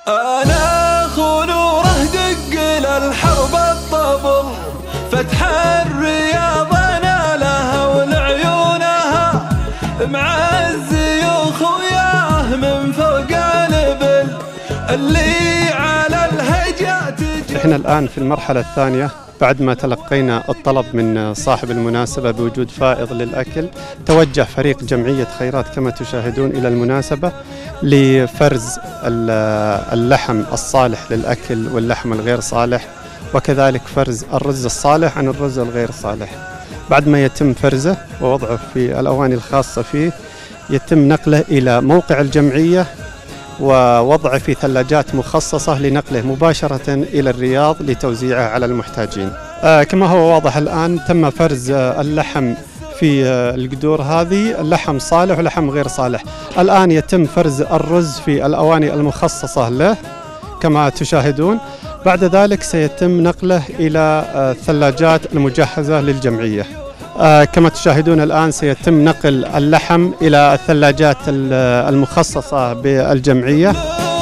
أنا أخو نوره دق للحرب الطبل، فتح الرياض أنا لها ولعيونها، مع الزيوخ وياه من فوق الإبل اللي على الهجات. احنا الآن في المرحلة الثانية بعد ما تلقينا الطلب من صاحب المناسبة بوجود فائض للأكل، توجه فريق جمعية خيرات كما تشاهدون إلى المناسبة لفرز اللحم الصالح للأكل واللحم الغير صالح، وكذلك فرز الرز الصالح عن الرز الغير صالح. بعد ما يتم فرزه ووضعه في الأواني الخاصة فيه، يتم نقله إلى موقع الجمعية ووضعه في ثلاجات مخصصة لنقله مباشرة إلى الرياض لتوزيعه على المحتاجين. كما هو واضح الآن تم فرز اللحم في القدور هذه، اللحم صالح ولحم غير صالح. الآن يتم فرز الرز في الأواني المخصصة له كما تشاهدون. بعد ذلك سيتم نقله إلى الثلاجات المجهزة للجمعية. كما تشاهدون الآن سيتم نقل اللحم إلى الثلاجات المخصصة بالجمعية.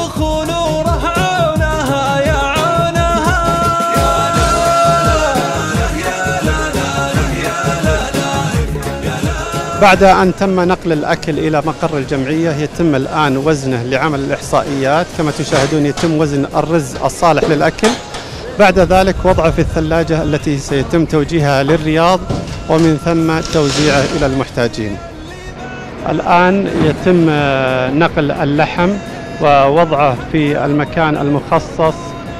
بعد أن تم نقل الأكل إلى مقر الجمعية، يتم الآن وزنه لعمل الإحصائيات. كما تشاهدون يتم وزن الرز الصالح للأكل، بعد ذلك وضعه في الثلاجة التي سيتم توجيهها للرياض ومن ثم توزيعه إلى المحتاجين. الآن يتم نقل اللحم ووضعه في المكان المخصص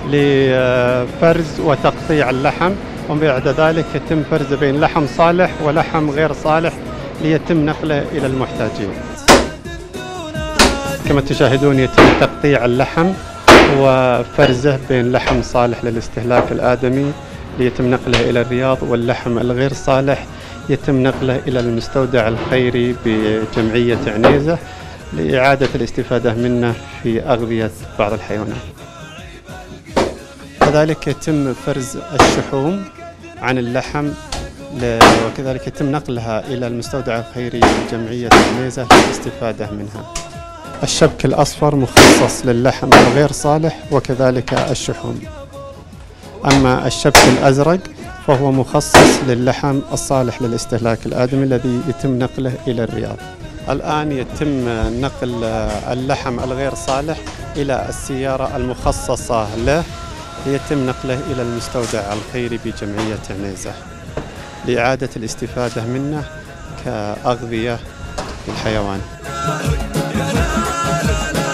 لفرز وتقطيع اللحم، وبعد ذلك يتم فرز بين لحم صالح ولحم غير صالح ليتم نقله إلى المحتاجين. كما تشاهدون يتم تقطيع اللحم وفرزه بين لحم صالح للاستهلاك الآدمي ليتم نقله إلى الرياض، واللحم الغير صالح يتم نقله إلى المستودع الخيري بجمعية عنيزة لإعادة الاستفادة منه في أغذية بعض الحيوانات. كذلك يتم فرز الشحوم عن اللحم وكذلك يتم نقلها إلى المستودع الخيري بجمعية عنيزة للاستفادة منها. الشبك الأصفر مخصص للحم الغير صالح وكذلك الشحوم، أما الشبك الأزرق فهو مخصص للحم الصالح للاستهلاك الآدمي الذي يتم نقله إلى الرياض. الآن يتم نقل اللحم الغير صالح إلى السيارة المخصصة له ليتم نقله إلى المستودع الخيري بجمعية عنيزة لإعادة الاستفادة منه كأغذية للحيوان.